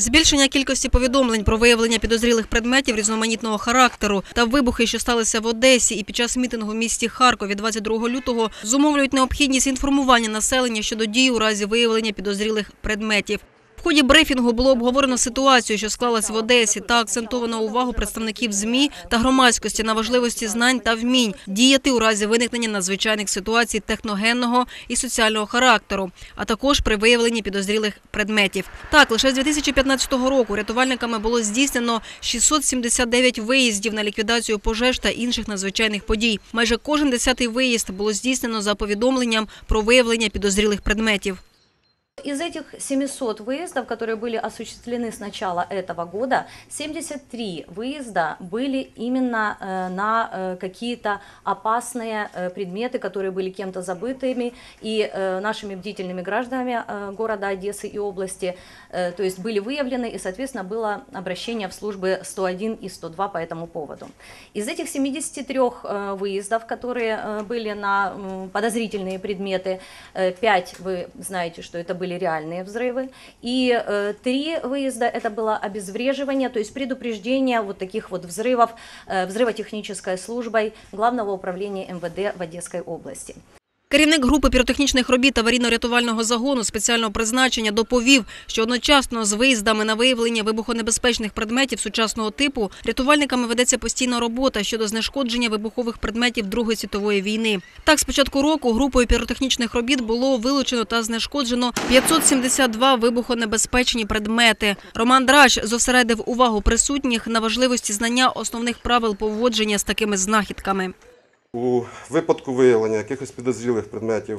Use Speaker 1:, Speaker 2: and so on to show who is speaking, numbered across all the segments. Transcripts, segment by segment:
Speaker 1: Збільшення кількості повідомлень про виявлення підозрілих предметів різноманітного характеру та вибухи, що сталися в Одесі і під час мітингу в місті Харкові 22 лютого, зумовлюють необхідність інформування населення щодо дій у разі виявлення підозрілих предметів. В ході брифінгу було обговорено ситуацію, що склалась в Одесі, та акцентовано увагу представників ЗМІ та громадськості на важливості знань та вмінь діяти у разі виникнення надзвичайних ситуацій техногенного і соціального характеру, а також при виявленні підозрілих предметів. Так, лише з 2015 року рятувальниками було здійснено 679 виїздів на ліквідацію пожеж та інших надзвичайних подій. Майже кожен 10-й виїзд було здійснено за повідомленням про виявлення підозрілих предметів.
Speaker 2: Из этих 700 выездов, которые были осуществлены с начала этого года, 73 выезда были именно на какие-то опасные предметы, которые были кем-то забытыми и нашими бдительными гражданами города Одессы и области, то есть были выявлены, и, соответственно, было обращение в службы 101 и 102 по этому поводу. Из этих 73 выездов, которые были на подозрительные предметы, 5, вы знаете, что это были реальные взрывы, и 3 выезда это было обезвреживание, то есть предупреждение вот таких вот взрывов взрывотехнической службой Главного управления МВД в Одесской области.
Speaker 1: Керівник групи піротехнічних робіт аварійно-рятувального загону спеціального призначення доповів, що одночасно з виїздами на виявлення вибухонебезпечних предметів сучасного типу рятувальниками ведеться постійна робота щодо знешкодження вибухових предметів Другої світової війни. Так, з початку року групою піротехнічних робіт було вилучено та знешкоджено 572 вибухонебезпечні предмети. Роман Драч зосередив увагу присутніх на важливості знання основних правил поводження з такими знахідками.
Speaker 3: У випадку виявлення якихось підозрілих предметів,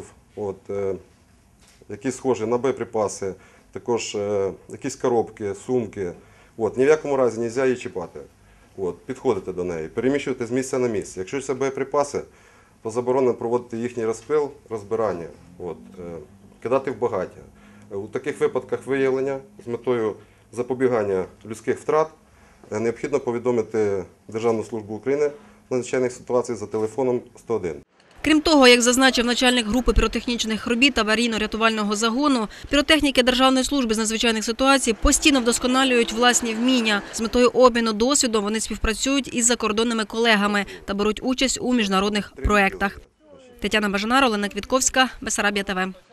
Speaker 3: які схожі на боєприпаси, також якісь коробки, сумки, ні в якому разі не можна її чіпати. Підходити до неї, переміщувати з місця на місце. Якщо це боєприпаси, то заборонено проводити їхній розпил, розбирання, кидати в багаття. У таких випадках виявлення з метою запобігання людських втрат необхідно повідомити Державну службу України з надзвичайних ситуацій за телефоном 101.
Speaker 1: Крім того, як зазначив начальник групи піротехнічних робіт аварійно-рятувального загону, піротехніки Державної служби з надзвичайних ситуацій постійно вдосконалюють власні вміння. З метою обміну досвідом вони співпрацюють із закордонними колегами та беруть участь у міжнародних проєктах. Тетяна Бажанар, Олена Квітковська, Бессарабія ТВ.